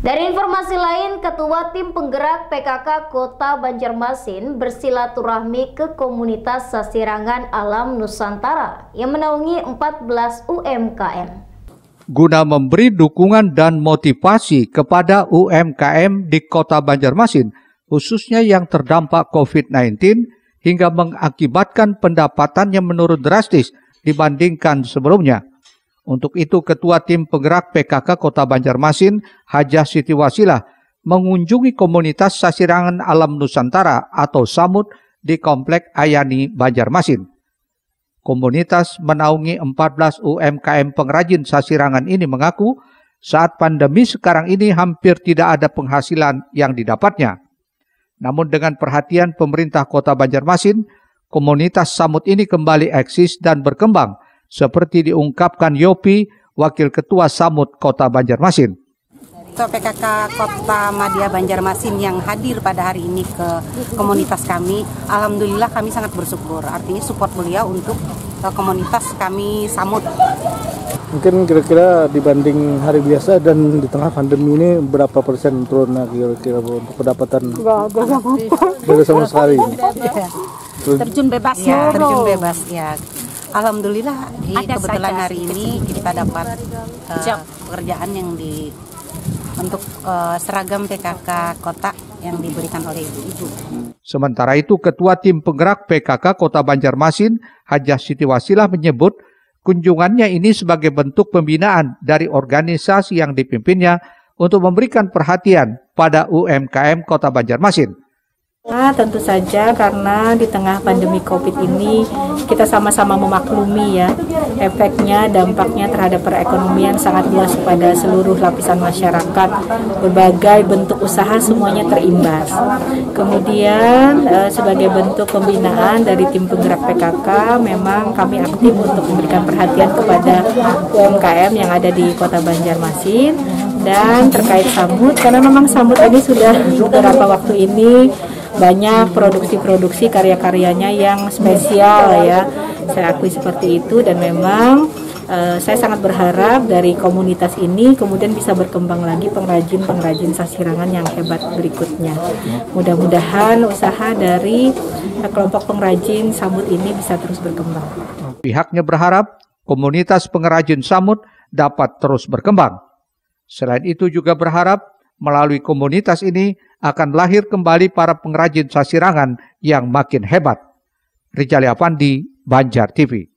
Dari informasi lain, Ketua Tim Penggerak PKK Kota Banjarmasin bersilaturahmi ke komunitas Sasirangan Alam Nusantara yang menaungi 14 UMKM. Guna memberi dukungan dan motivasi kepada UMKM di Kota Banjarmasin, khususnya yang terdampak COVID-19 hingga mengakibatkan pendapatan yang menurun drastis dibandingkan sebelumnya. Untuk itu, Ketua Tim Penggerak PKK Kota Banjarmasin, Hajah Siti Wasilah, mengunjungi komunitas Sasirangan Alam Nusantara atau SAMUT di Komplek Ayani, Banjarmasin. Komunitas menaungi 14 UMKM pengrajin sasirangan ini mengaku saat pandemi sekarang ini hampir tidak ada penghasilan yang didapatnya. Namun dengan perhatian pemerintah Kota Banjarmasin, komunitas SAMUT ini kembali eksis dan berkembang, seperti diungkapkan Yopi, Wakil Ketua SAMUT Kota Banjarmasin. Ketua PKK Kota Madya Banjarmasin yang hadir pada hari ini ke komunitas kami, alhamdulillah kami sangat bersyukur. Artinya support beliau untuk komunitas kami SAMUT. Mungkin kira-kira dibanding hari biasa dan di tengah pandemi ini berapa persen turunnya kira-kira untuk pendapatan? Nggak ada sama sekali. Terjun bebas ya, terjun bebas ya. Alhamdulillah kebetulan hari ini kita dapat pekerjaan yang untuk seragam PKK Kota yang diberikan oleh ibu-ibu. Sementara itu, Ketua Tim Penggerak PKK Kota Banjarmasin, Hajah Siti Wasilah menyebut kunjungannya ini sebagai bentuk pembinaan dari organisasi yang dipimpinnya untuk memberikan perhatian pada UMKM Kota Banjarmasin. Tentu saja karena di tengah pandemi COVID ini kita sama-sama memaklumi ya efeknya, dampaknya terhadap perekonomian sangat luas pada seluruh lapisan masyarakat. Berbagai bentuk usaha semuanya terimbas. Kemudian sebagai bentuk pembinaan dari tim penggerak PKK memang kami aktif untuk memberikan perhatian kepada UMKM yang ada di Kota Banjarmasin dan terkait SAMUT karena memang SAMUT ini sudah beberapa waktu ini banyak produksi-produksi karya-karyanya yang spesial ya, saya akui seperti itu dan memang saya sangat berharap dari komunitas ini kemudian bisa berkembang lagi pengrajin-pengrajin sasirangan yang hebat berikutnya. Mudah-mudahan usaha dari kelompok pengrajin SAMUT ini bisa terus berkembang. Pihaknya berharap komunitas pengrajin SAMUT dapat terus berkembang. Selain itu juga berharap melalui komunitas ini akan lahir kembali para pengrajin sasirangan yang makin hebat. Rijali Apandi, Banjar TV.